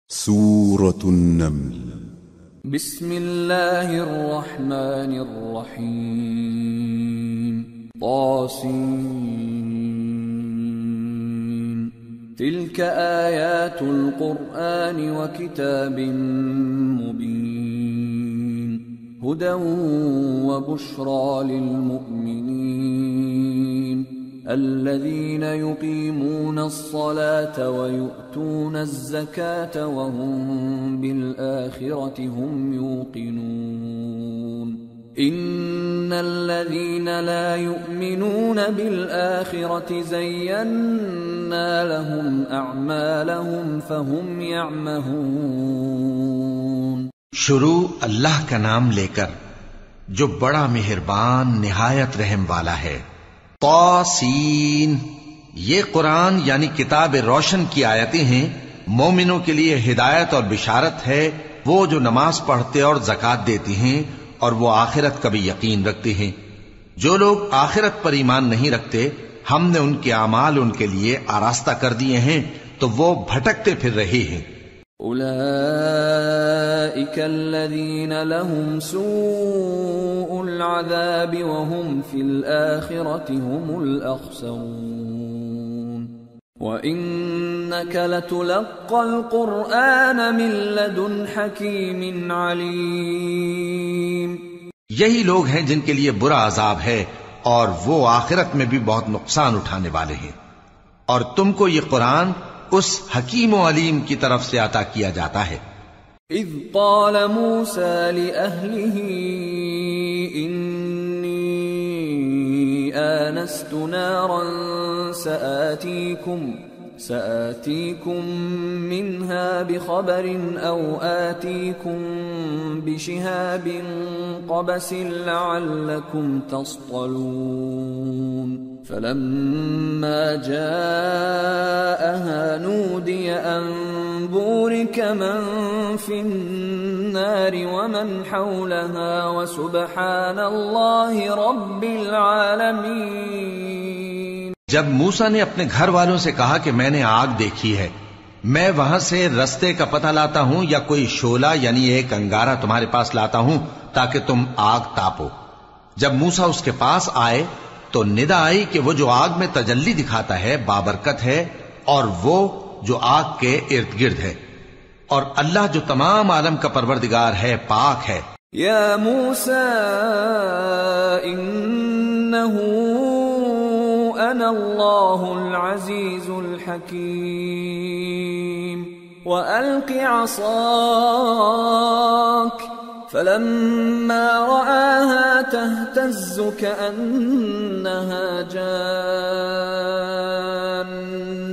سورة النمل. بسم الله الرحمن الرحيم. طاسين. تلك آيات القرآن وكتاب مبين هدى وبشرى للمؤمنين الذين يقيمون الصلاة ويؤتون الزكاة وهم بالآخرة هم يوقنون إن الذين لا يؤمنون بالآخرة زينا لهم أعمالهم فهم يعمهون. شروع اللہ کا نام لے کر جو بڑا مہربان نہایت رحم والا ہے. طاسین، یہ قرآن یعنی کتاب روشن کی آیتیں ہیں. مومنوں کے لیے ہدایت اور بشارت ہے، وہ جو نماز پڑھتے اور زکوٰۃ دیتی ہیں اور وہ آخرت کا بھی یقین رکھتے ہیں. جو لوگ آخرت پر ایمان نہیں رکھتے ہم نے ان کے اعمال ان کے لیے آراستہ کر دیے ہیں تو وہ بھٹکتے پھر رہے ہیں. أولئك الذين لهم سوء العذاب وهم في الآخرة هم الأخسرون. وإنك لتلقى القرآن من لدن حكيم عليم. یہی لوگ ہیں جن کے لیے برا عذاب ہے اور وہ آخرت میں بھی بہت نقصان اٹھانے والے ہیں. اور تم کو یہ قرآن اس حکیم و علیم کی طرف سے عطا کیا جاتا ہے. اذ قال موسى لأهله إني آنست نارا سآتيكم منها بخبر أو آتيكم بشهاب قبس لعلكم تصطلون. فلما جاءها نودي أن بورك من في النار ومن حولها وسبحان الله رب العالمين. جب موسیٰ نے اپنے گھر والوں سے کہا کہ میں نے آگ دیکھی ہے، میں وہاں سے رستے کا پتہ لاتا ہوں یا کوئی شعلہ یعنی ایک انگارہ تمہارے پاس لاتا ہوں تاکہ تم آگ تاپو. جب موسیٰ اس کے پاس آئے تو ندا آئی کہ وہ جو آگ میں تجلی دکھاتا ہے بابرکت ہے اور وہ جو آگ کے ارد گرد ہے، اور اللہ جو تمام عالم کا پروردگار ہے پاک ہے. یا موسیٰ انہو انا اللہ العزیز الحکیم وألق عصاک فلما رآها تهتز كأنها جان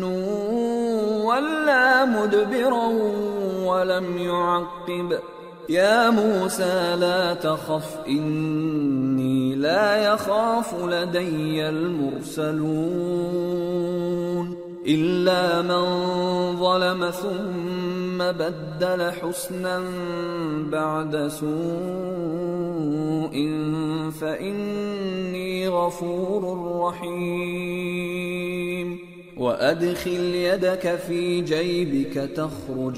ولا مدبرا ولم يعقب. يا موسى لا تخف إني لا يخاف لدي المرسلون إلا من ظلم ثم بدل حسنا بعد سوء فإني غفور رحيم. وأدخل يدك في جيبك تخرج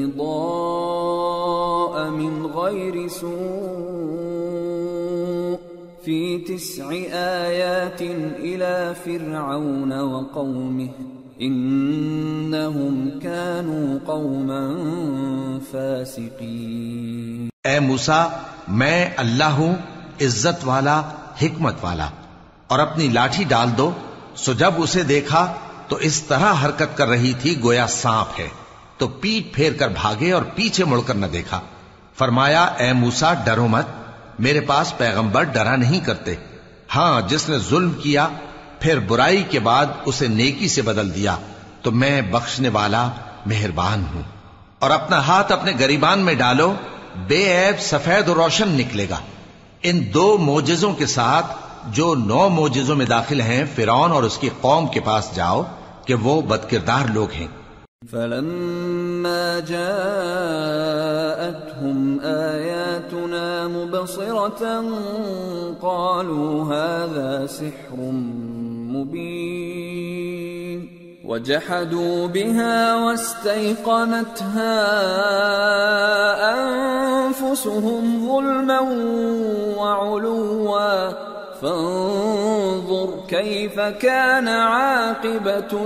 بيضاء من غير سوء في 9 آيات إلى فرعون وقومه إنهم كانوا قوما فاسقين. اے موسیٰ، میں اللہ ہوں، عزت والا حکمت والا. اور اپنی لاٹھی ڈال دو. سو جب اسے دیکھا تو اس طرح حرکت کر رہی تھی گویا سانپ ہے، تو پیٹ پھیر کر بھاگے اور پیچھے مڑ کر نہ دیکھا. فرمایا اے موسیٰ ڈرو مت، میرے پاس پیغمبر ڈرا نہیں کرتے. ہاں جس نے ظلم کیا پھر برائی کے بعد اسے نیکی سے بدل دیا تو میں بخشنے والا مہربان ہوں. اور اپنا ہاتھ اپنے گریبان میں ڈالو، بے عیب سفید و روشن نکلے گا. ان 2 معجزوں کے ساتھ جو 9 معجزوں میں داخل ہیں فرعون اور اس کی قوم کے پاس جاؤ کہ وہ بدکردار لوگ ہیں. فلما جاءتهم آياتنا مبصرة قالوا هذا سحر مبين وجحدوا بها واستيقنتها أنفسهم ظلما وعلوا فانظر كيف كان عاقبة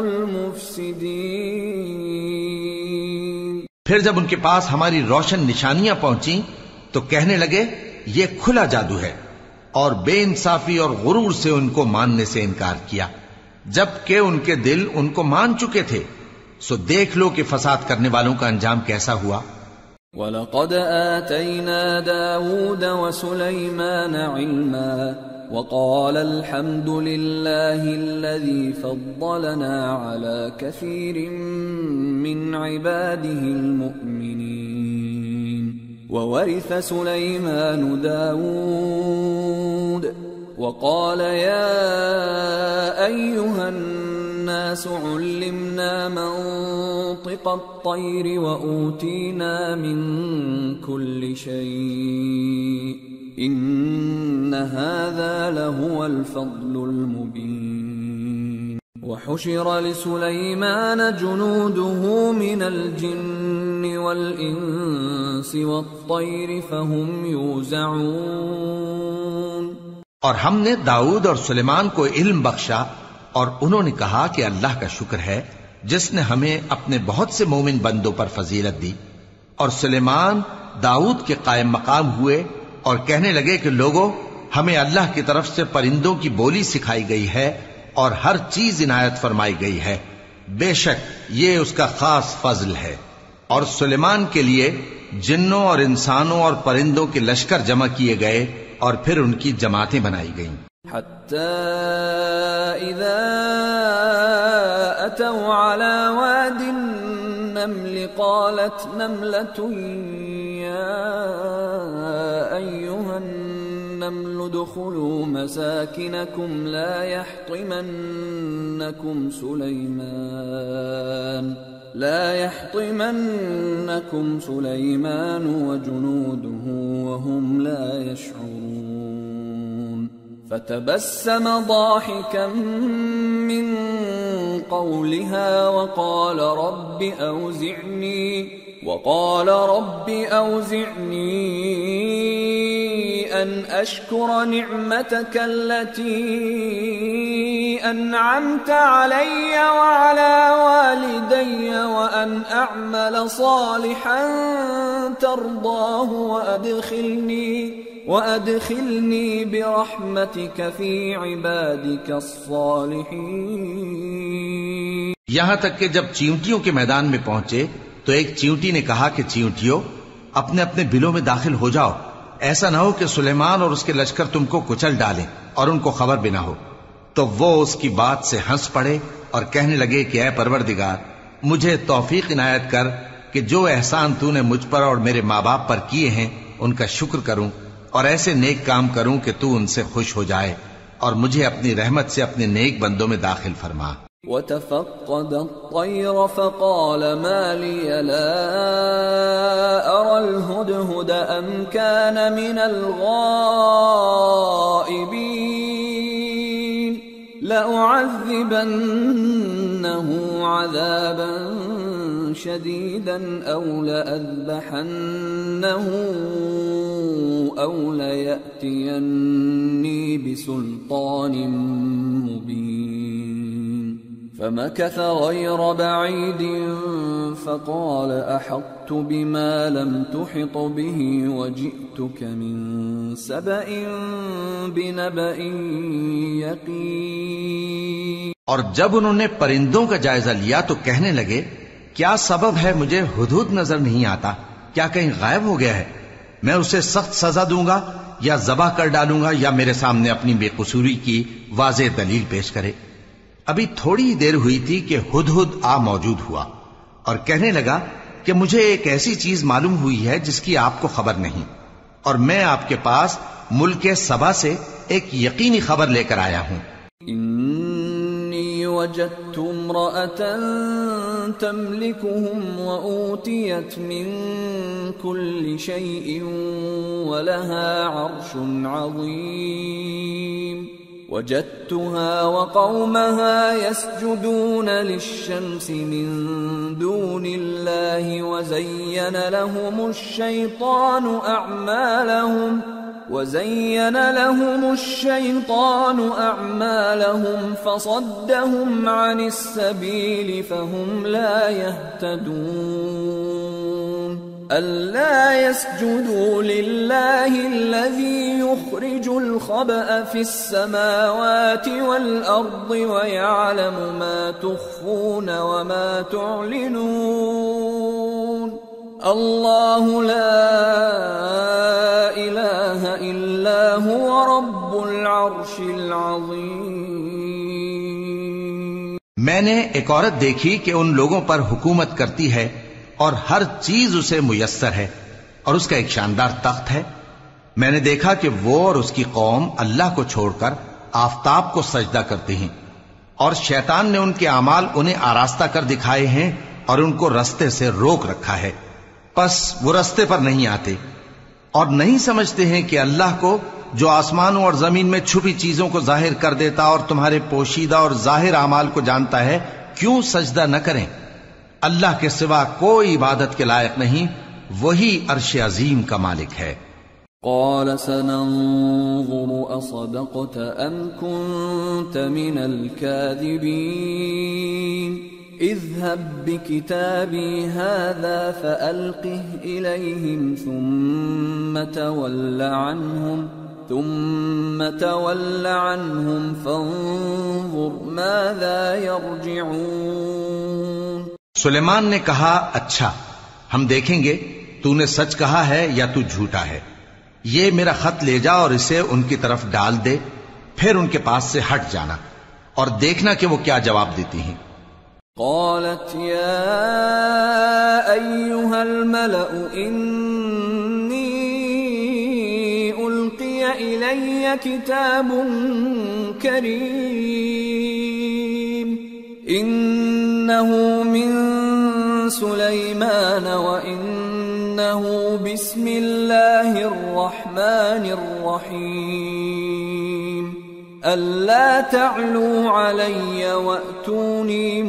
المفسدين۔ پھر جب ان کے پاس ہماری روشن نشانیاں پہنچیں تو کہنے لگے یہ کھلا جادو ہے، اور بے انصافی اور غرور سے ان کو ماننے سے انکار کیا، جبکہ ان کے دل ان کو مان چکے تھے۔ سو دیکھ لو کہ فساد کرنے والوں کا انجام کیسا ہوا۔ وَلَقَدْ آتَيْنَا دَاوُودَ وَسُلَيْمَانَ عِلْمًا وَقَالَ الْحَمْدُ لِلَّهِ الَّذِي فَضَّلَنَا عَلَى كَثِيرٍ مِّنْ عِبَادِهِ الْمُؤْمِنِينَ وَوَرِثَ سُلَيْمَانُ دَاوُودَ وقال يا أيها الناس علمنا منطق الطير وأوتينا من كل شيء إن هذا لهو الفضل المبين وحشر لسليمان جنوده من الجن والإنس والطير فهم يوزعون۔ اور ہم نے داؤد اور سلیمان کو علم بخشا، اور انہوں نے کہا کہ اللہ کا شکر ہے جس نے ہمیں اپنے بہت سے مومن بندوں پر فضیلت دی۔ اور سلیمان داؤد کے قائم مقام ہوئے اور کہنے لگے کہ لوگوں، ہمیں اللہ کی طرف سے پرندوں کی بولی سکھائی گئی ہے اور ہر چیز عنایت فرمائی گئی ہے، بے شک یہ اس کا خاص فضل ہے۔ اور سلیمان کے لیے جنوں اور انسانوں اور پرندوں کے لشکر جمع کیے گئے اور پھر ان کی جماعتیں بنائی گئیں۔ حتى إذا أتوا على واد النمل قالت نملة يا أيها النمل ادخلوا مساكنكم لا يحطمنكم سليمان وجنوده وهم لا يشعرون فتبسم ضاحكا من قولها وقال رب أوزعني أن أشكر نعمتك التي أنعمت علي وعلى والدي وأن أعمل صالحا ترضاه وأدخلني برحمتك في عبادك الصالحين۔ یہاں تک کہ جب چیونٹیوں کے میدان میں پہنچے تو ایک چیونٹی نے کہا کہ چیونٹیوں اپنے اپنے بلوں میں داخل ہو جاؤ، ایسا نہ ہو کہ سلیمان اور اس کے لشکر تم کو کچل ڈالیں اور ان کو خبر بھی نہ ہو۔ تو وہ اس کی بات سے ہنس پڑے اور کہنے لگے کہ اے پروردگار، مجھے توفیق عنایت کر کہ جو احسان تو نے مجھ پر اور میرے ماں باپ پر کیے ہیں ان کا شکر کروں اور ایسے نیک کام کروں کہ تو ان سے خوش ہو جائے، اور مجھے اپنی رحمت سے اپنے نیک بندوں میں داخل فرما۔ وتفقد الطير فقال ما لي لا أرى الهدهد أم كان من الغائبين لأعذبنه عذابا شديدا أو لأذبحنه أو ليأتيني بسلطان مبين فمكث غير بعيد فقال أحطت بما لم تحط به وجئتك من سبأ بنبأ يقين۔ اور جب انہوں نے پرندوں کا جائزہ لیا تو کہنے لگے کیا سبب ہے مجھے ہدہد نظر نہیں آتا، کیا کہیں غائب ہو گیا ہے؟ میں اسے سخت سزا دوں گا یا ذبح کر ڈالوں گا یا میرے سامنے اپنی بے قصوری کی واضح دلیل پیش کرے۔ ابھی تھوڑی ہی دیر ہوئی تھی کہ ہدہد آ موجود ہوا اور کہنے لگا کہ مجھے ایک ایسی چیز معلوم ہوئی ہے جس کی آپ کو خبر نہیں، اور میں آپ کے پاس ملک سبا سے ایک یقینی خبر لے کر آیا ہوں۔ انی وجدت امرأة تملكهم وأوتيت من كل شيء ولها عرش عظيم وجدتها وقومها يسجدون للشمس من دون الله وزين لهم الشيطان أعمالهم فصدهم عن السبيل فهم لا يهتدون ألا يسجدوا لله الذي يخرج الخبأ في السماوات والأرض ويعلم ما تخفون وما تعلنون الله لا إله إلا هو رب العرش العظيم. میں نے ایک عورت دیکھی کہ ان لوگوں پر حکومت کرتی ہے اور ہر چیز اسے میسر ہے اور اس کا ایک شاندار تخت ہے. میں نے دیکھا کہ وہ اور اس کی قوم اللہ کو چھوڑ کر آفتاب کو سجدہ کرتے ہیں اور شیطان نے ان کے اعمال انہیں آراستہ کر دکھائے ہیں اور ان کو رستے سے روک رکھا ہے، پس وہ رستے پر نہیں آتے اور نہیں سمجھتے ہیں کہ اللہ کو جو آسمانوں اور زمین میں چھپی چیزوں کو ظاہر کر دیتا اور تمہارے پوشیدہ اور ظاہر اعمال کو جانتا ہے، کیوں سجدہ نہ کریں؟ اللہ کے سوا کوئی عبادت کے لائق نہیں، وہی عرش عظیم کا مالک ہے. قال سننظر أصدقت أم كنت من الكاذبين اذهب بكتابي هذا فألقه إليهم ثم تول عنهم فانظر ماذا يرجعون. سلیمان نے کہا اچھا ہم دیکھیں گے تو نے سچ کہا ہے یا تو جھوٹا ہے. یہ میرا خط لے جا اور اسے ان کی طرف ڈال دے، پھر ان کے پاس سے ہٹ جانا اور دیکھنا کہ وہ کیا جواب دیتی ہیں. قالت يا أيها الملأ إني ألقي إلي كتاب كريم إنه من سليمان وإنه بسم الله الرحمن الرحيم ألا تعلوا علي وأتوني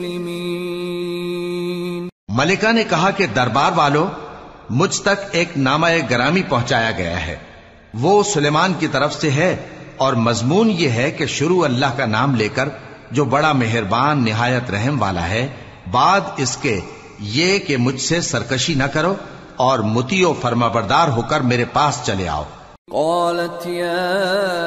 مسلمين. ملکہ نے کہا کہ دربار والو، مجھ تک ایک نامہ گرامی پہنچایا گیا ہے، وہ سلیمان کی طرف سے ہے اور مضمون یہ ہے کہ شروع اللہ کا نام لے کر جو بڑا مہربان نہایت رحم والا ہے، بعد اس کے یہ کہ مجھ سے سرکشی نہ کرو اور مطیع و فرمانبردار ہو کر میرے پاس چلے آؤ. قالت يا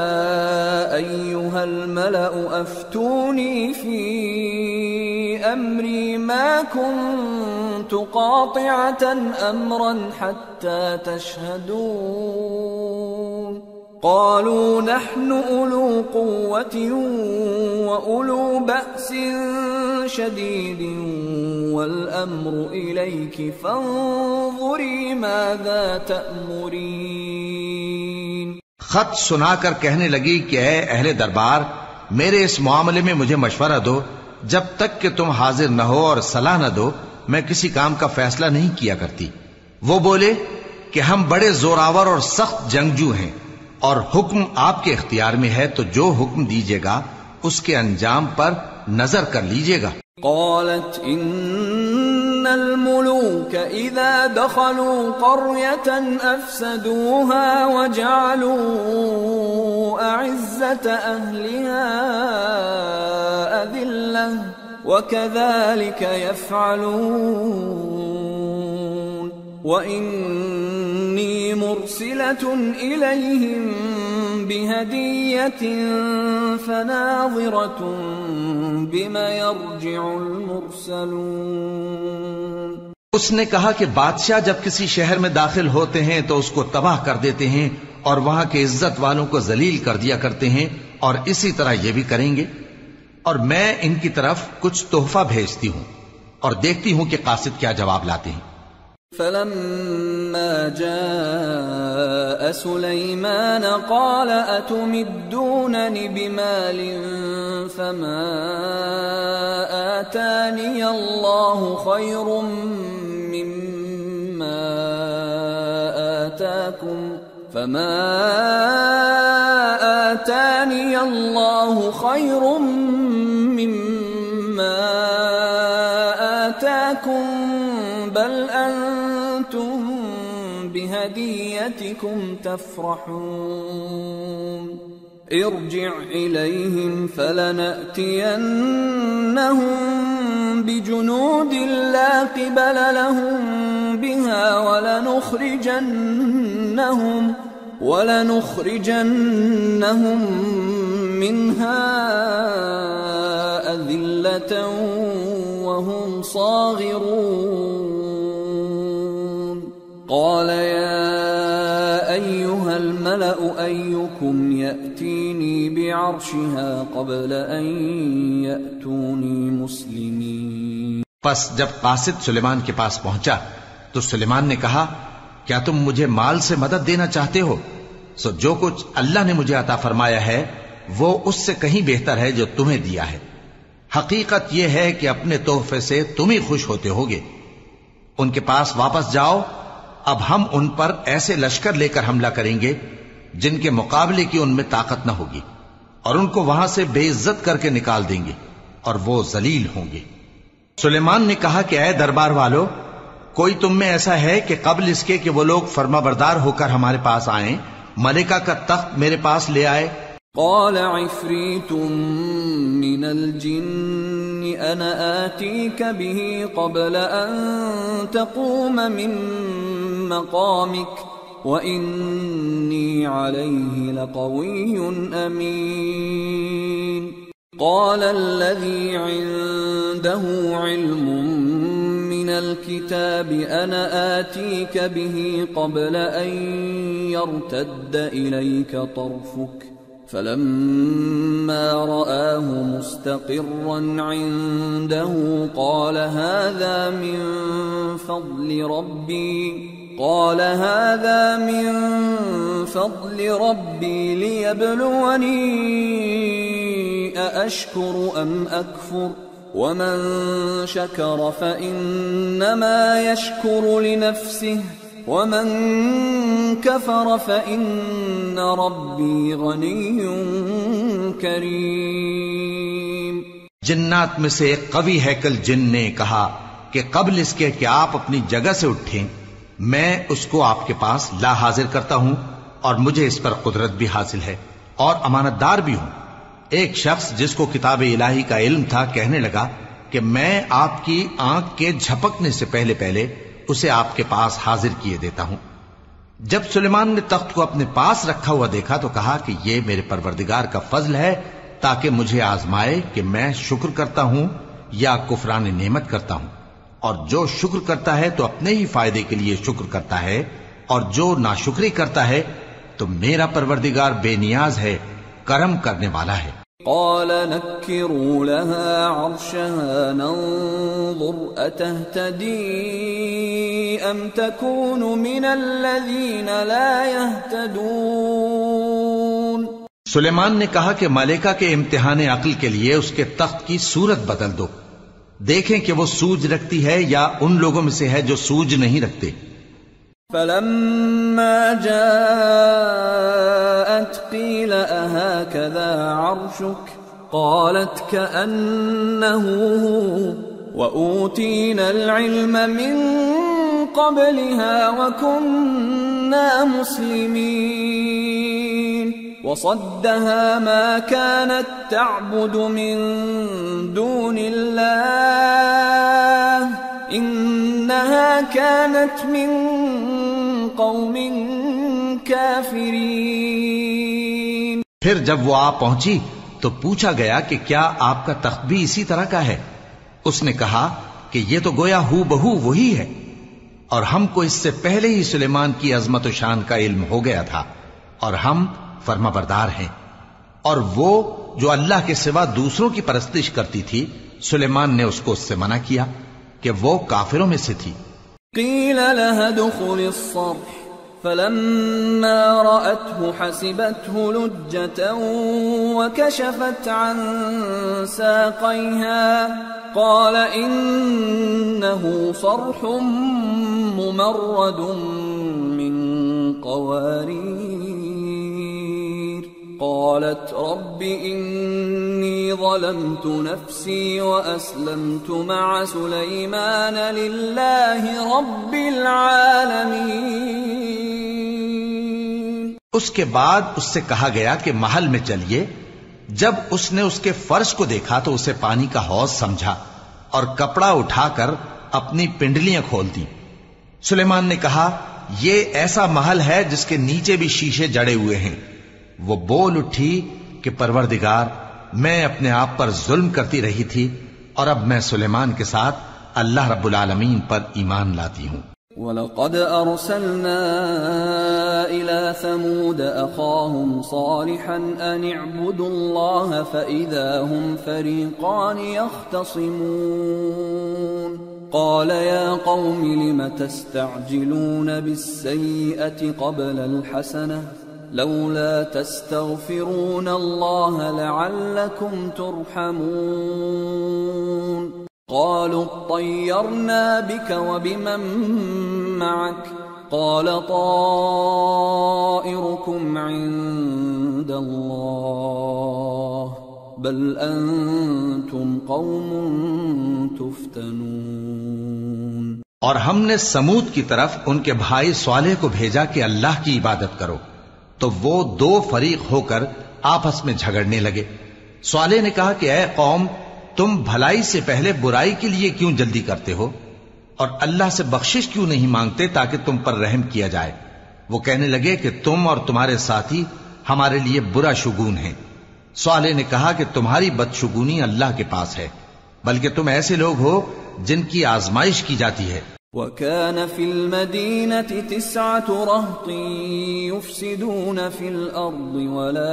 أيها الملأ أفتوني في أمري ما كنت قاطعة أمرا حتى تشهدون. قالوا نحن أولو قوة وأولو بأس شديد والأمر إليك فانظري ماذا تأمرين. خط سنا کر کہنے لگی کہ اے اہل دربار، میرے اس معاملے میں مجھے مشورہ دو، جب تک کہ تم حاضر نہ ہو اور صلاح نہ دو میں کسی کام کا فیصلہ نہیں کیا کرتی. وہ بولے کہ ہم بڑے زوراور اور سخت جنگجو ہیں اور حکم آپ کے اختیار میں ہے، تو جو حکم دیجیے گا اس کے انجام پر نظر کر لیجیے گا. قالت ان الملوك اذا دخلوا قرية افسدوها وجعلوا اعزة اهلها اذلة وكذلك يفعلون وإني مرسلة إليهم بهدية فناظرة بما يرجع المرسلون. اس نے کہا کہ بادشاہ جب کسی شہر میں داخل ہوتے ہیں تو اس کو تباہ کر دیتے ہیں اور وہاں کے عزت والوں کو ذلیل کر دیا کرتے ہیں، اور اسی طرح یہ بھی کریں گے. اور میں ان کی طرف کچھ تحفہ بھیجتی ہوں اور دیکھتی ہوں کہ قاصد کیا جواب لاتے ہیں. فلما جاء سليمان قال أتمدونني بمال فما آتاني الله خير مما آتاني الله خير مما آتاكم بل أنتم بهديتكم تفرحون ارجع إليهم فلنأتينهم بجنود لا قبل لهم بها ولنخرجنهم منها أذلة وهم صاغرون قال يا أيها الملأ أيكم يأتيني بعرشها قبل أن يأتوني مسلمين. پس جب قاصد سلیمان کے پاس پہنچا تو سلیمان نے کہا کیا تم مجھے مال سے مدد دینا چاہتے ہو؟ سو جو کچھ اللہ نے مجھے عطا فرمایا ہے وہ اس سے کہیں بہتر ہے جو تمہیں دیا ہے. حقیقت یہ ہے کہ اپنے تحفے سے تم ہی خوش ہوتے ہوگے. ان کے پاس واپس جاؤ. اب ہم ان پر ایسے لشکر لے کر حملہ کریں گے جن کے مقابلے کی ان میں طاقت نہ ہوگی اور ان کو وہاں سے بے عزت کر کے نکال دیں گے اور وہ ذلیل ہوں گے. سلیمان نے کہا کہ اے دربار والو، کوئی تم میں ایسا ہے کہ قبل اس کے کہ وہ لوگ فرما بردار ہو کر ہمارے پاس آئیں ملکہ کا تخت میرے پاس لے آئے؟ قال عفریت من الجن انا آتیک به قبل ان تقوم من مقامک وإنی علیہ لقوی امین. قال الذي عنده علم من الكتاب أنا آتيك به قبل أن يرتد إليك طرفك فلما رآه مستقرا عنده قال هذا من فضل ربي ليبلوني أأشكر أم أكفر ومن شكر فإنما يشكر لنفسه ومن كفر فإن ربي غني كريم. جنات میں سے ایک قوی ہیکل جن نے کہا کہ قبل اس کے کہ آپ اپنی جگہ سے اٹھیں میں اس کو آپ کے پاس لا حاضر کرتا ہوں اور مجھے اس پر قدرت بھی حاصل ہے اور امانت دار بھی ہوں. ایک شخص جس کو کتاب الہی کا علم تھا کہنے لگا کہ میں آپ کی آنکھ کے جھپکنے سے پہلے پہلے اسے آپ کے پاس حاضر کیے دیتا ہوں. جب سلیمان نے تخت کو اپنے پاس رکھا ہوا دیکھا تو کہا کہ یہ میرے پروردگار کا فضل ہے تاکہ مجھے آزمائے کہ میں شکر کرتا ہوں یا کفران نعمت کرتا ہوں. اور جو شکر کرتا ہے تو اپنے ہی فائدے کے لیے شکر کرتا ہے اور جو ناشکری کرتا ہے تو میرا پروردگار بے نیاز ہے، کرم کرنے والا ہے. قال نكروا لها عرشها ننظر أتهتدي أم تكون من الذين لا يهتدون. سلیمان نے کہا کہ ملکہ کے امتحان عقل کے لیے اس کے تخت کی صورت بدل دو، دیکھیں کہ وہ سوج رکھتی ہے یا ان لوگوں میں سے ہے جو سوج نہیں رکھتے. فلما جاءت قيل أهكذا عرشك قالت كأنه هو وأوتينا العلم من قبلها وكنا مسلمين. وصدها ما كانت تعبد من دون الله إنها كانت من قوم كافرين. پھر جب وہ آ پہنچی تو پوچھا گیا کہ کیا آپ کا تخت بھی اسی طرح کا ہے؟ اس نے کہا کہ یہ تو گویا ہو بہو وہی ہے، اور ہم کو اس سے پہلے ہی سلیمان کی عظمت و شان کا علم ہو گیا تھا اور ہم فرما بردار ہیں. اور وہ جو اللہ کے سوا دوسروں کی پرستش کرتی تھی سلیمان نے اس کو اس سے منع کیا کہ وہ کافروں میں سے تھی. قیل لها ادخل الصرح فلما رأته حسبته لجة وكشفت عن ساقيها قال إنه صرح ممرد من قوارير قالت رب إني ظلمت نفسي وأسلمت مع سليمان لله رب العالمين۔ اس کے بعد اس سے کہا گیا کہ محل میں چلیے۔ جب اس نے اس کے فرش کو دیکھا تو اسے پانی کا حوض سمجھا اور کپڑا اٹھا کر اپنی پنڈلیاں کھول دی۔ سلیمان نے کہا یہ ایسا محل ہے جس کے نیچے بھی شیشے جڑے ہوئے ہیں۔ وہ بول اٹھی کہ پروردگار میں اپنے آپ پر ظلم کرتی رہی تھی اور اب میں سلیمان کے ساتھ اللہ رب العالمین پر ایمان لاتی ہوں۔ وَلَقَدْ أَرْسَلْنَا إِلَى ثَمُودَ أَخَاهُمْ صَالِحًا أَنِ اعْبُدُوا اللَّهَ فَإِذَا هُمْ فَرِيقَانِ يَخْتَصِمُونَ قَالَ يَا قَوْمِ لِمَ تَسْتَعْجِلُونَ بِالسَّيِّئَةِ قَبْلَ الْحَسَنَةِ لَوْلَا تَسْتَغْفِرُونَ اللَّهَ لَعَلَّكُمْ تُرْحَمُونَ قالوا اطيرنا بك وبمن معك قال طائركم عند الله بل أنتم قوم تفتنون۔ اور ہم نے سمود کی طرف ان کے بھائی صالح کو بھیجا کہ اللہ کی عبادت کرو، تو وہ دو فریق ہو کر آپس میں جھگڑنے لگے۔ صالح نے کہا کہ اے قوم، تم بھلائی سے پہلے برائی کے لیے کیوں جلدی کرتے ہو اور اللہ سے بخشش کیوں نہیں مانگتے تاکہ تم پر رحم کیا جائے؟ وہ کہنے لگے کہ تم اور تمہارے ساتھی ہمارے لیے برا شگون ہیں۔ صالح نے کہا کہ تمہاری بدشگونی اللہ کے پاس ہے، بلکہ تم ایسے لوگ ہو جن کی آزمائش کی جاتی ہے۔ وَكَانَ فِي الْمَدِينَةِ 9 رَهْطٍ يُفْسِدُونَ فِي الْأَرْضِ وَلَا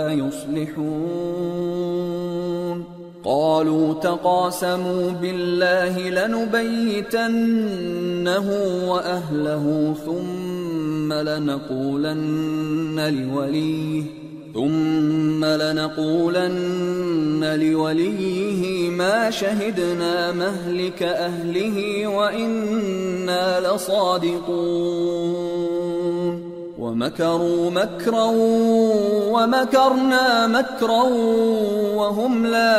يُصْلِحُونَ قالوا تقاسموا بالله لنبيتنه وأهله ثم لنقولن لوليه ما شهدنا مهلك أهله وإنا لصادقون ومكروا مكرا ومكرنا مكرا وهم لا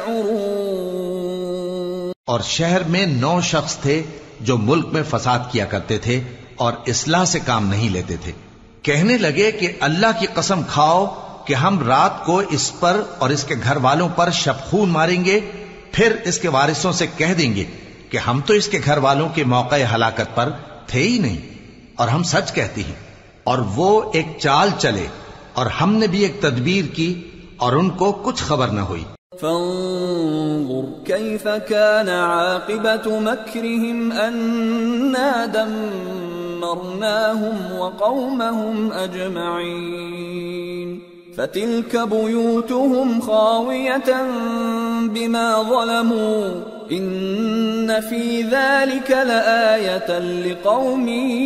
يشعرون۔ اور شہر میں 9 شخص تھے جو ملک میں فساد کیا کرتے تھے اور اصلاح سے کام نہیں لیتے تھے۔ کہنے لگے کہ اللہ کی قسم کھاؤ کہ ہم رات کو اس پر اور اس کے گھر والوں پر شبخون ماریں گے، پھر اس کے وارثوں سے کہہ دیں گے کہ ہم تو اس کے گھر والوں کے موقع ہلاکت پر تھے ہی نہیں اور ہم سچ کہتے ہیں۔ اور وہ ایک چال چلے اور ہم نے بھی ایک تدبیر کی اور ان کو کچھ خبر نہ ہوئی۔ فانظر كيف كان عاقبة مكرهم أنا دمرناهم وقومهم أجمعين فتلك بيوتهم خاوية بما ظلموا إن في ذلك لآية لقوم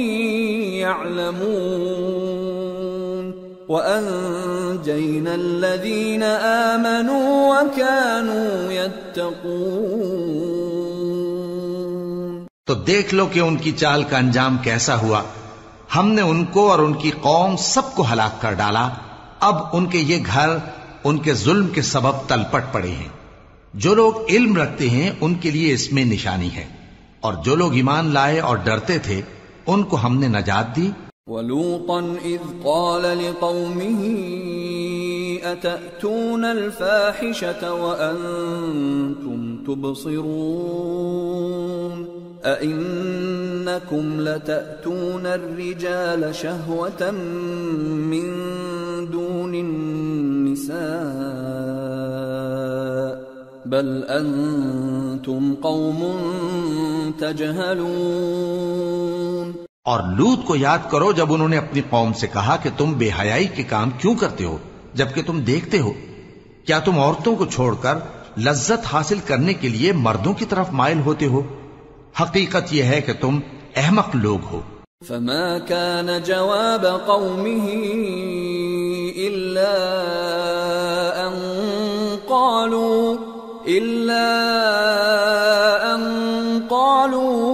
يعلمون وأنجينا الذين آمنوا وكانوا يتقون۔ تو دیکھ لو کہ ان کی چال کا انجام کیسا ہوا۔ ہم نے ان کو اور ان کی قوم سب کو ہلاک کر ڈالا۔ اب ان کے یہ گھر ان کے ظلم کے سبب تلپٹ پڑے ہیں۔ جو لوگ علم رکھتے ہیں ان کے لیے اس میں نشانی ہے، اور جو لوگ ایمان لائے اور ڈرتے تھے ان کو ہم نے نجات دی۔ وَلُوطًا إِذْ قَالَ لِقَوْمِهِ أَتَأْتُونَ الْفَاحِشَةَ وَأَنْتُمْ تُبْصِرُونَ أَإِنَّكُمْ لَتَأْتُونَ الرِّجَالَ شَهْوَةً مِّن دُونِ النِّسَاءِ بَلْ أَنْتُمْ قَوْمٌ تَجْهَلُونَ۔ اور لوط کو یاد کرو جب انہوں نے اپنی قوم سے کہا کہ تم بے حیائی کے کام کیوں کرتے ہو جبکہ تم دیکھتے ہو؟ کیا تم عورتوں کو چھوڑ کر لذت حاصل کرنے کے لیے مردوں کی طرف مائل ہوتے ہو؟ حقیقت یہ ہے کہ تم احمق لوگ ہو۔ فما كان جواب قومه إلا أن قالوا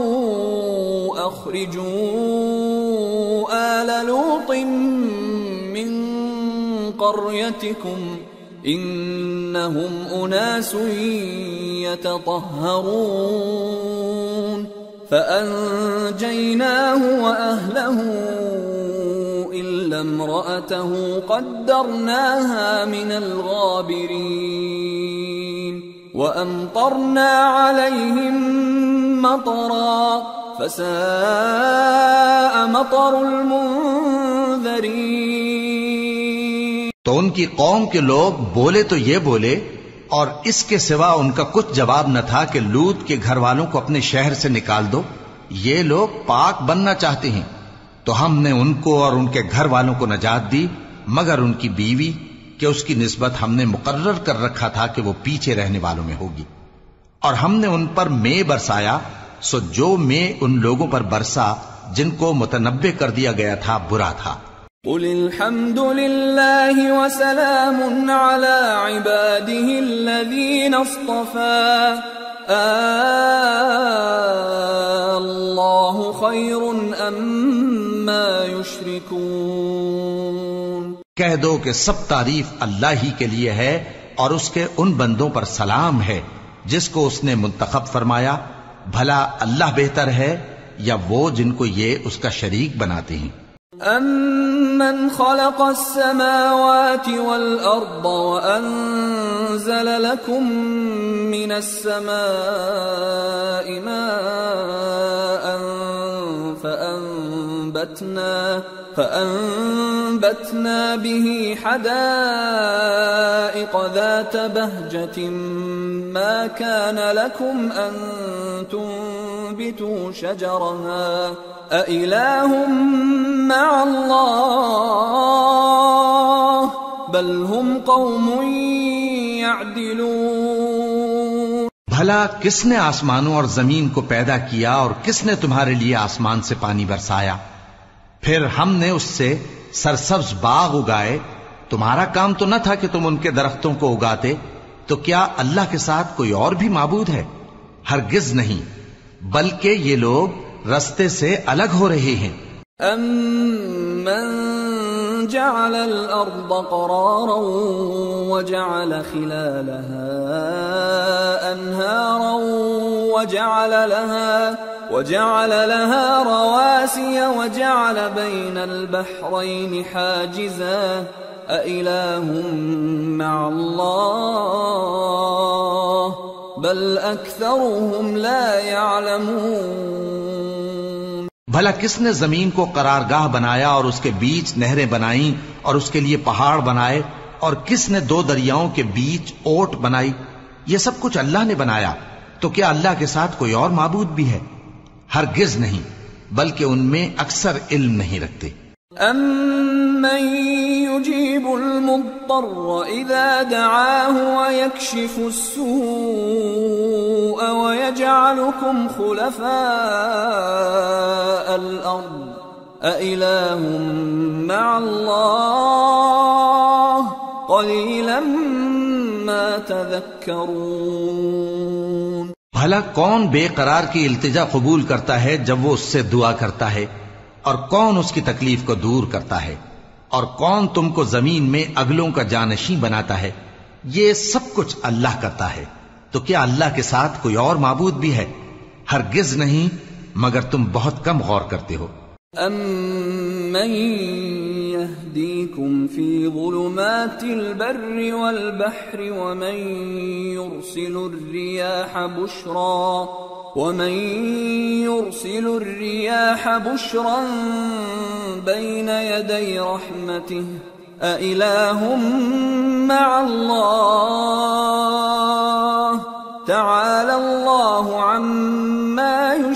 أخرجوا آل لوط من قريتكم إنهم أناس يتطهرون فأنجيناه وأهله إلا امرأته قدرناها من الغابرين وأمطرنا عليهم مطرا فساء مطر المنذرين۔ تو ان کی قوم کے لوگ بولے تو یہ بولے، اور اس کے سوا ان کا کچھ جواب نہ تھا کہ لوط کے گھر والوں کو اپنے شہر سے نکال دو، یہ لوگ پاک بننا چاہتے ہیں۔ تو ہم نے ان کو اور ان کے گھر والوں کو نجات دی، مگر ان کی بیوی کہ اس کی نسبت ہم نے مقرر کر رکھا تھا کہ وہ پیچھے رہنے والوں میں ہوگی۔ اور ہم نے ان پر مے برسایا، سو جو مے ان لوگوں پر برسا جن کو متنبع کر دیا گیا تھا برا تھا۔ قل الحمد لله وسلام على عباده الذين اصطفى الله خير أما يشركون۔ کہہ دو کہ سب تعریف اللہ ہی کے لیے ہے، اور اس کے ان بندوں پر سلام ہے جس کو اس نے منتخب فرمایا، بھلا اللہ بہتر ہے یا وہ جن کو یہ اس کا شریک بناتے ہیں۔ أَمَّنْ خَلَقَ السَّمَاوَاتِ وَالْأَرْضَ وَأَنزَلَ لَكُم مِّنَ السَّمَاءِ مَاءً فَأَنبَتْنَا بِهِ حَدَائِقَ ذَاتَ بَهْجَةٍ مَا كَانَ لَكُمْ أَن تُنبِتُوا شَجَرَهَا أَإِلَٰهٌ مَّعَ اللَّهِ بَلْ هُمْ قَوْمٌ يَعْدِلُونَ۔ بھلا کس نے آسمانوں اور زمین کو پیدا کیا، اور کس نے تمہارے لیے آسمان سے پانی برسایا؟ پھر ہم نے اس سے سرسبز باغ اگائے۔ تمہارا کام تو نہ تھا کہ تم ان کے درختوں کو اگاتے، تو کیا اللہ کے ساتھ کوئی اور بھی معبود ہے؟ ہرگز نہیں، بلکہ یہ لوگ رستے سے الگ ہو رہے ہیں۔ أَمَّن جَعَلَ الْأَرْضَ قَرَارًا وَجَعَلَ خِلَالَهَا أَنْهَارًا وَجَعَلَ لَهَا رَوَاسِيَ وَجَعَلَ بَيْنَ الْبَحْرَيْنِ حَاجِزًا أَإِلَٰهٌ مَّعَ اللَّهِ بَلْ أَكْثَرُهُمْ لَا يَعْلَمُونَ۔ بھلا کس نے زمین کو قرارگاہ بنایا اور اس کے بیچ نہریں بنائیں اور اس کے لیے پہاڑ بنائے، اور کس نے دو دریاؤں کے بیچ اوٹ بنائی؟ یہ سب کچھ اللہ نے بنایا، تو کیا اللہ کے ساتھ کوئی اور معبود بھی ہے؟ ہرگز نہیں، بلکہ ان میں اکثر علم نہیں رکھتے۔ أَمَّن يُجِيبُ الْمُضْطَرَّ إِذَا دَعَاهُ وَيَكْشِفُ السُّوءَ وَيَجْعَلُكُمْ خُلَفَاءَ الْأَرْضِ أَإِلَٰهٌ مَّعَ اللَّهِ قَلِيلًا مَّا تَذَكَّرُونَ۔ بھلا کون بے قرار کی التجا قبول کرتا ہے جب وہ اس سے دعا کرتا ہے، اور کون اس کی تکلیف کو دور کرتا ہے، اور کون تم کو زمین میں اگلوں کا جانشین بناتا ہے؟ یہ سب کچھ اللہ کرتا ہے، تو کیا اللہ کے ساتھ کوئی اور معبود بھی ہے؟ ہرگز نہیں، مگر تم بہت کم غور کرتے ہو۔ أَمَّن يَهْدِيكُمْ فِي ظُلُمَاتِ الْبَرِّ وَالْبَحْرِ وَمَن يُرْسِلُ الرِّيَاحَ بُشْرًا بَيْنَ يَدَيْ رَحْمَتِهِ أَإِلَٰهٌ مَّعَ اللَّهِ تَعَالَى اللَّهُ عَمَّا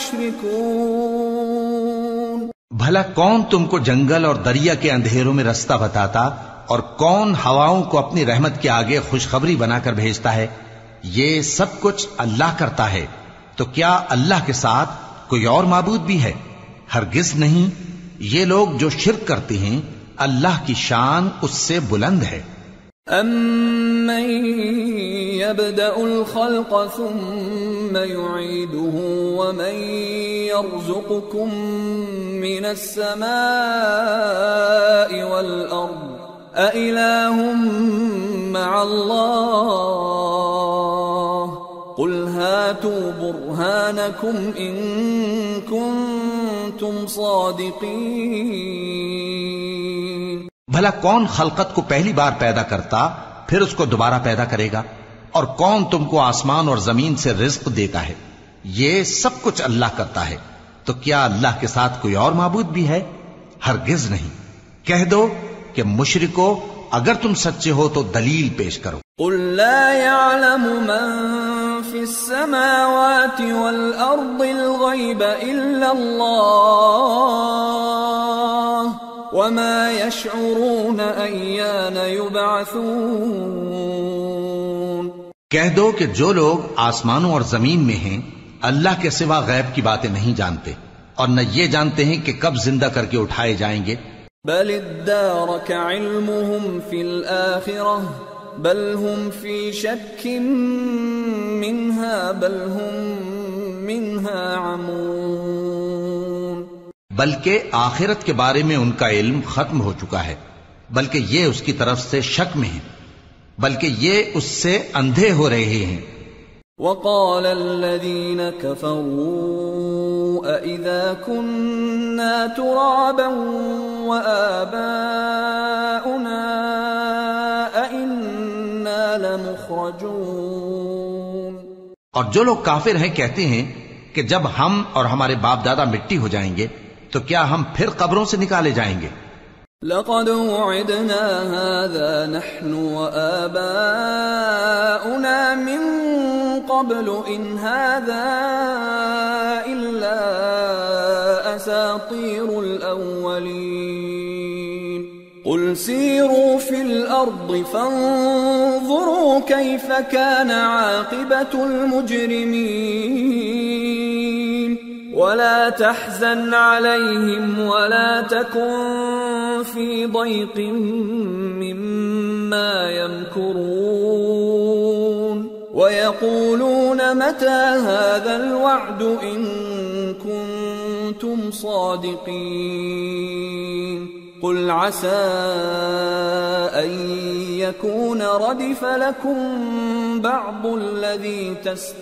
يُشْرِكُونَ۔ بھلا کون تم کو جنگل اور دریا کے اندھیروں میں رستہ بتاتا، اور کون ہواؤں کو اپنی رحمت کے آگے خوشخبری بنا کر بھیجتا ہے؟ یہ سب کچھ اللہ کرتا ہے، تو کیا اللہ کے ساتھ کوئی اور معبود بھی ہے؟ ہرگز نہیں، یہ لوگ جو شرک کرتے ہیں اللہ کی شان اس سے بلند ہے۔ أَمَّن يَبْدَأُ الْخَلْقَ ثُمَّ يُعِيدُهُ وَمَن يَرْزُقُكُم مِّنَ السَّمَاءِ وَالْأَرْضِ أإله مع الله قل هاتوا برهانكم إن كنتم صادقين۔ بھلا کون خلقت کو پہلی بار پیدا کرتا پھر اس کو دوبارہ پیدا کرے گا؟ اور کون تم کو آسمان اور زمین سے رزق دیتا ہے؟ یہ سب کچھ اللہ کرتا ہے، تو کیا اللہ کے ساتھ کوئی اور معبود بھی ہے؟ ہرگز نہیں۔ کہہ دو کہ مشرکو اگر تم سچے ہو تو دلیل پیش کرو۔ قل لا يعلم من في السماوات والأرض الغيب إلا الله وما يشعرون أيان يبعثون۔ کہہ دو کہ جو لوگ آسمانوں اور زمین میں ہیں اللہ کے سوا غیب کی باتیں نہیں جانتے، اور نہ یہ جانتے ہیں کہ کب زندہ کر کے اٹھائے جائیں گے۔ بل ادارك علمهم في الآخرة بل هم في شك منها بل هم منها عمون۔ بلکہ آخرت کے بارے میں ان کا علم ختم ہو چکا ہے، بلکہ یہ اس کی طرف سے شک میں ہیں، بلکہ یہ اس سے اندھے ہو رہے ہیں۔ وقال الذين كفروا أإذا كنا ترابا وآباؤنا أإنا لمخرجون۔ اور جو لوگ کافر ہیں کہتے ہیں کہ جب ہم اور ہمارے باپ دادا مٹی ہو جائیں گے تو کیا ہم پھر قبروں سے نکالے جائیں گے؟ لقد وعدنا هذا نحن وآباؤنا من قبل إن هذا إلا أساطير الأولين قل سيروا في الأرض فانظروا كيف كان عاقبة المجرمين ولا تحزن عليهم ولا تكن في ضيق مما يمكرون ويقولون متى هذا الوعد إن كنتم صادقين قل عسى أن يكون ردف لكم بعض الذي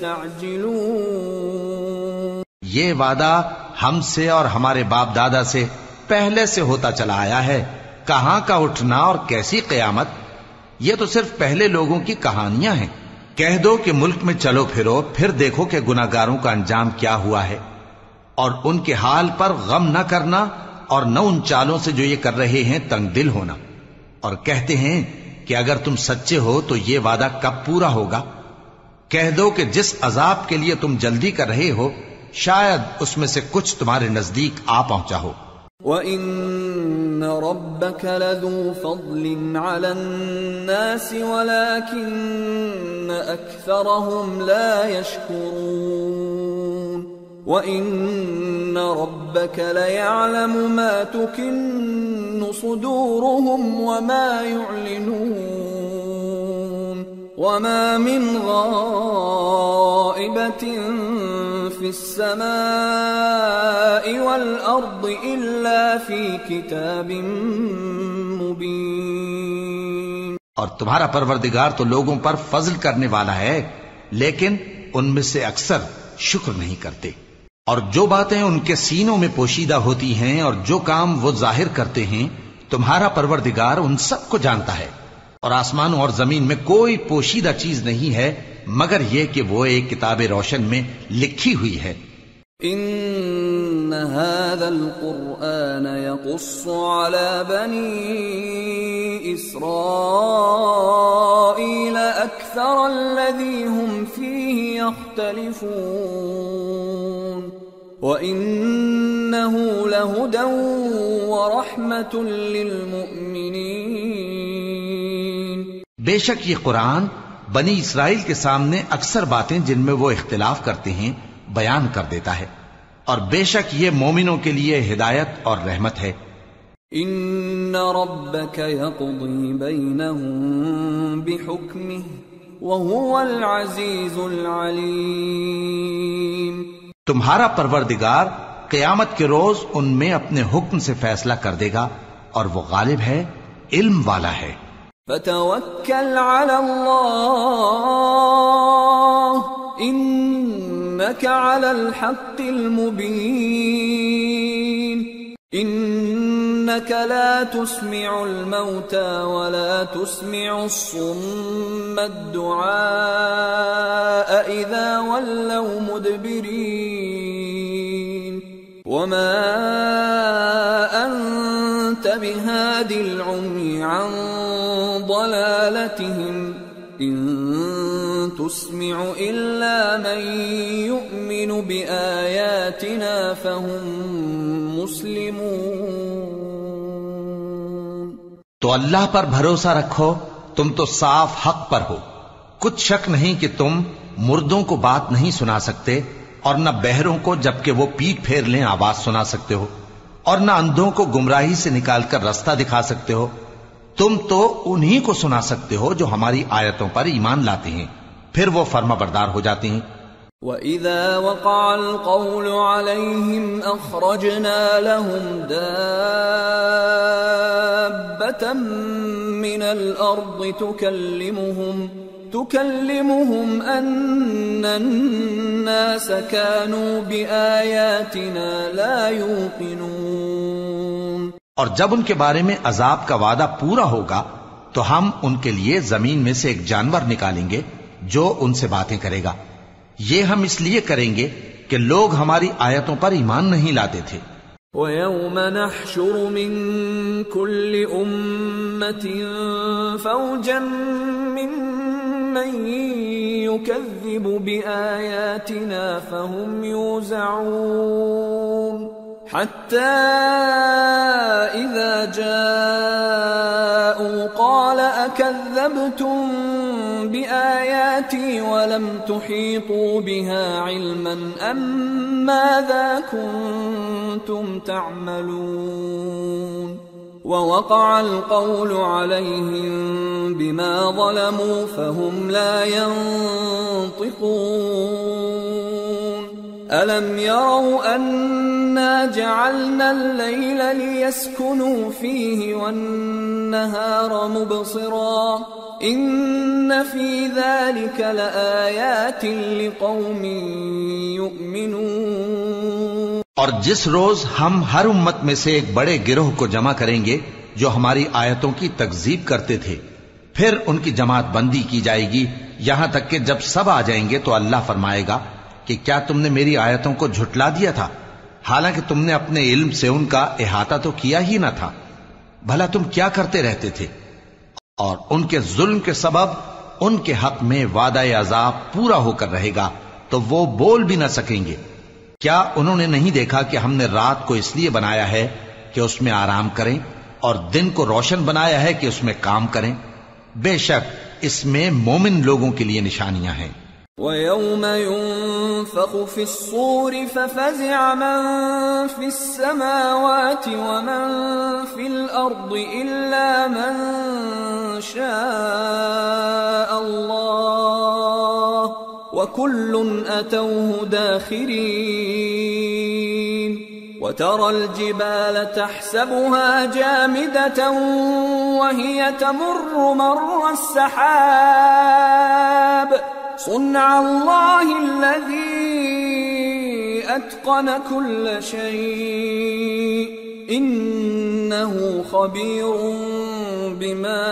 تستعجلون۔ یہ وعدہ ہم سے اور ہمارے باپ دادا سے پہلے سے ہوتا چلا آیا ہے، کہاں کا اٹھنا اور کیسی قیامت، یہ تو صرف پہلے لوگوں کی کہانیاں ہیں۔ کہہ دو کہ ملک میں چلو پھرو پھر دیکھو کہ گناہگاروں کا انجام کیا ہوا ہے، اور ان کے حال پر غم نہ کرنا اور نہ ان چالوں سے جو یہ کر رہے ہیں تنگ دل ہونا، اور کہتے ہیں کہ اگر تم سچے ہو تو یہ وعدہ کب پورا ہوگا؟ کہہ دو کہ جس عذاب کے لیے تم جلدی کر رہے ہو شاید اس میں سے کچھ تمہارے نزدیک آ پہنچا ہو۔ وَإِنَّ رَبَّكَ لَذُو فَضْلٍ عَلَى النَّاسِ وَلَكِنَّ أَكْثَرَهُمْ لَا يَشْكُرُونَ وَإِنَّ رَبَّكَ لَيَعْلَمُ مَا تُكِنُّ صُدُورُهُمْ وَمَا يُعْلِنُونَ وَمَا مِنْ غَائِبَةٍ فِي السَّمَاءِ وَالْأَرْضِ إِلَّا فِي كِتَابٍ مُبِينٍ۔ اور تمہارا پروردگار تو لوگوں پر فضل کرنے والا ہے، لیکن ان میں سے اکثر شکر نہیں کرتے۔ اور جو باتیں ان کے سینوں میں پوشیدہ ہوتی ہیں اور جو کام وہ ظاہر کرتے ہیں تمہارا پروردگار ان سب کو جانتا ہے، اور آسمانوں اور زمین میں کوئی پوشیدہ چیز نہیں ہے مگر یہ کہ وہ ایک کتاب روشن میں لکھی ہوئی ہے۔ ان هذا القرآن يقص على بني إسرائيل أكثر الذي هم فيه يختلفون وإنه لهدى ورحمة للمؤمنين۔ بے شک یہ قرآن بنی اسرائیل کے سامنے اکثر باتیں جن میں وہ اختلاف کرتے ہیں بیان کر دیتا ہے، اور بے شک یہ مومنوں کے لیے ہدایت اور رحمت ہے۔ ان ربك يقضي بينهم بحكمه وهو العزيز العليم۔ تمہارا پروردگار قیامت کے روز ان میں اپنے حکم سے فیصلہ کر دے گا اور وہ غالب ہے، علم والا ہے۔ فتوکل علی اللہ انک علی الحق المبین انک لا تسمع الموتى ولا تسمع الصم الدعاء اذا ولوا مدبرین وما انت بهاد العمي عن ضلالتهم ان تسمع الا من يؤمن بآياتنا فهم مسلمون۔ تو اللہ پر بھروسہ رکھو، تم تو صاف حق پر ہو۔ کچھ شک نہیں کہ تم مردوں کو بات نہیں سنا سکتے اور نہ بہروں کو جبکہ وہ پیٹ پھیر لیں آواز سنا سکتے ہو، اور نہ اندھوں کو گمراہی سے نکال کر رستہ دکھا سکتے ہو۔ تم تو انہی کو سنا سکتے ہو جو ہماری آیتوں پر ایمان لاتے ہیں، پھر وہ فرما بردار ہو جاتے ہیں۔ وَإِذَا وَقَعَ الْقَوْلُ عَلَيْهِمْ أَخْرَجْنَا لَهُمْ دَابَّةً مِّنَ الْأَرْضِ تُكَلِّمُهُمْ أَنَّ النَّاسَ كَانُوا بِآيَاتِنَا لَا يُوقِنُونَ۔ اور جب ان کے بارے میں عذاب کا وعدہ پورا ہوگا تو ہم ان کے لیے زمین میں سے ایک جانور نکالیں گے جو ان سے باتیں کرے گا۔ یہ ہم اس لیے کریں گے کہ لوگ ہماری آیتوں پر ایمان نہیں لاتے تھے۔ وَيَوْمَ نَحْشُرُ مِن كُلِّ أُمَّةٍ فَوْجًا مِّمَّن يُكَذِّبُ بِآيَاتِنَا فَهُمْ يُوزَعُونَ حَتَّى إِذَا جَاءُوا قَالَ أَكَذَّبْتُم بِآيَاتِي وَلَمْ تُحِيطُوا بِهَا عِلْمًا أَمْ مَاذَا كُنتُمْ تَعْمَلُونَ وَوَقَعَ الْقَوْلُ عَلَيْهِمْ بِمَا ظَلَمُوا فَهُمْ لَا يَنطِقُونَ أَلَمْ يَرَوْا أَنَّا جَعَلْنَا اللَّيْلَ لِيَسْكُنُوا فِيهِ وَالنَّهَارَ مُبْصِرًا إِنَّ فِي ذَلِكَ لَآيَاتٍ لِقَوْمٍ يُؤْمِنُونَ۔ اور جس روز ہم ہر امت میں سے ایک بڑے گروہ کو جمع کریں گے جو ہماری آیتوں کی تکذیب کرتے تھے، پھر ان کی جماعت بندی کی جائے گی یہاں تک کہ جب سب آ جائیں گے تو اللہ فرمائے گا کہ کیا تم نے میری آیتوں کو جھٹلا دیا تھا، حالانکہ تم نے اپنے علم سے ان کا احاطہ تو کیا ہی نہ تھا؟ بھلا تم کیا کرتے رہتے تھے؟ اور ان کے ظلم کے سبب ان کے حق میں وعدہ عذاب پورا ہو کر رہے گا تو وہ بول بھی نہ سکیں گے۔ کیا انہوں نے نہیں دیکھا کہ ہم نے رات کو اس لیے بنایا ہے کہ اس میں آرام کریں اور دن کو روشن بنایا ہے کہ اس میں کام کریں؟ بے شک اس میں مومن لوگوں کے لیے نشانیاں ہیں۔ وَيَوْمَ يُنفَخُ فِي الصُّورِ فَفَزِعَ مَن فِي السَّمَاوَاتِ وَمَن فِي الْأَرْضِ إِلَّا مَن شَاءَ اللَّهُ وَكُلٌّ أَتَوْهُ دَاخِرِينَ وَتَرَى الْجِبَالَ تَحْسَبُهَا جَامِدَةً وَهِيَ تَمُرُّ مَرَّ السَّحَابِ صُنْعَ اللَّهِ الَّذِي أَتْقَنَ كُلَّ شَيْءٍ إِنَّهُ خَبِيرٌ بِمَا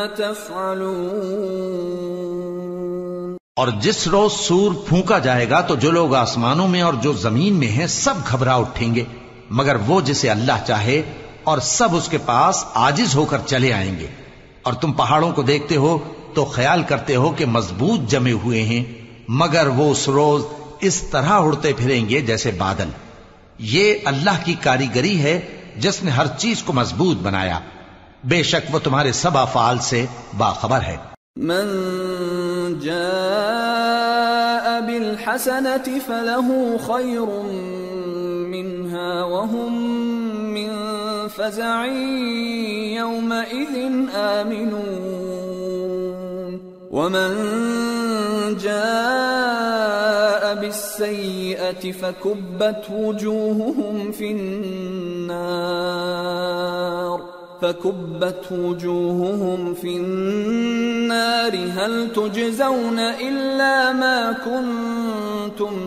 تَفْعَلُونَ۔ اور جس روز سور پھونکا جائے گا تو جو لوگ آسمانوں میں اور جو زمین میں ہیں سب گھبرا اٹھیں گے مگر وہ جسے اللہ چاہے، اور سب اس کے پاس عاجز ہو کر چلے آئیں گے۔ اور تم پہاڑوں کو دیکھتے ہو تو خیال کرتے ہو کہ مضبوط جمے ہوئے ہیں، مگر وہ اس روز اس طرح اڑتے پھریں گے جیسے بادل۔ یہ اللہ کی کاریگری ہے جس نے ہر چیز کو مضبوط بنایا، بے شک وہ تمہارے سب افعال سے باخبر ہے۔ من جاء بالحسنة فله خير منها وهم من فزع يومئذ آمنون ومن جاء بالسيئة فكبت وجوههم في النار فكبت وجوههم في النار هل تجزون إلا ما كنتم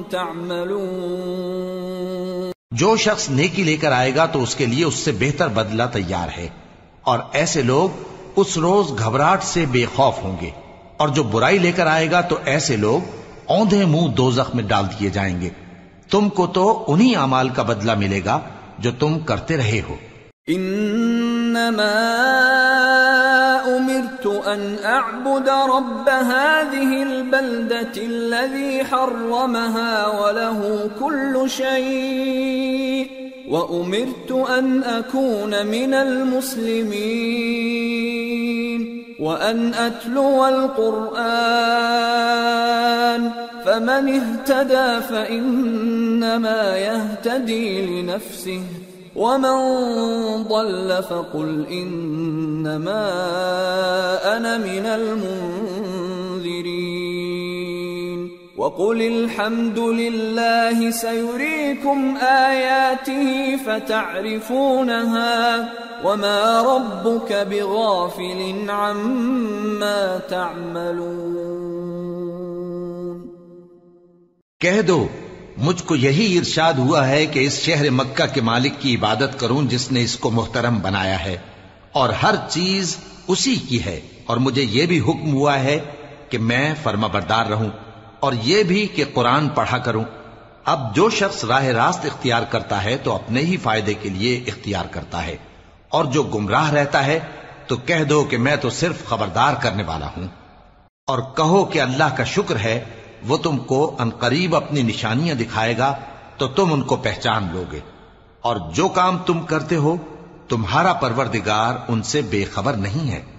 تعملون. جو شخص نیکی لے کر آئے گا تو اس کے لیے اس سے بہتر بدلہ تیار ہے، اور ایسے لوگ اس روز گھبراہٹ سے بے خوف ہوں گے، اور جو برائی لے کر آئے گا تو ایسے لوگ اوندھے منہ دوزخ میں ڈال دیے جائیں گے. تم کو تو انہی اعمال کا بدلہ ملے گا جو تم کرتے رہے ہو. انما امرت ان اعبد رب هذه البلدة الذي حرمها وله كل شيء وامرت ان اكون من المسلمين وان اتلو القرآن فمن اهتدى فانما يهتدي لنفسه ومن ضل فقل انما انا من المنذرين وقل الحمد لله سيريكم آياته فتعرفونها وما ربك بغافل عما تعملون. کہہ دو مجھ کو یہی ارشاد ہوا ہے کہ اس شہر مکہ کے مالک کی عبادت کروں جس نے اس کو محترم بنایا ہے، اور ہر چیز اسی کی ہے، اور مجھے یہ بھی حکم ہوا ہے کہ میں فرما بردار رہوں، اور یہ بھی کہ قرآن پڑھا کروں. اب جو شخص راہ راست اختیار کرتا ہے تو اپنے ہی فائدے کے لیے اختیار کرتا ہے، اور جو گمراہ رہتا ہے تو کہہ دو کہ میں تو صرف خبردار کرنے والا ہوں. اور کہو کہ اللہ کا شکر ہے وہ تم کو عنقریب اپنی نشانیاں دکھائے گا تو تم ان کو پہچان لوگے، اور جو کام تم کرتے ہو تمہارا پروردگار ان سے بے خبر نہیں ہے.